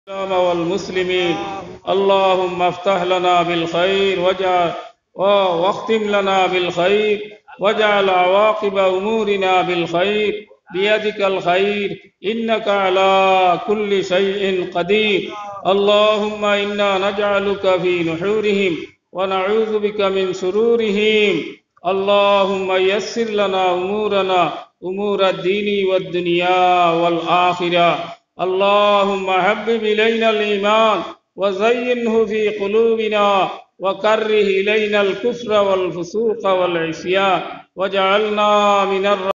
الإسلام والمسلمين. اللهم افتح لنا بالخير واختم لنا بالخير واجعل عواقب أمورنا بالخير بيدك الخير إنك على كل شيء قدير. اللهم إنا نجعلك في نحورهم ونعوذ بك من شرورهم. اللهم يسر لنا أمورنا أمور الدين والدنيا والآخرة. اللهم حبب إلينا الإيمان وزينه في قلوبنا وكره إلينا الكفر والفسوق والعصيان واجعلنا من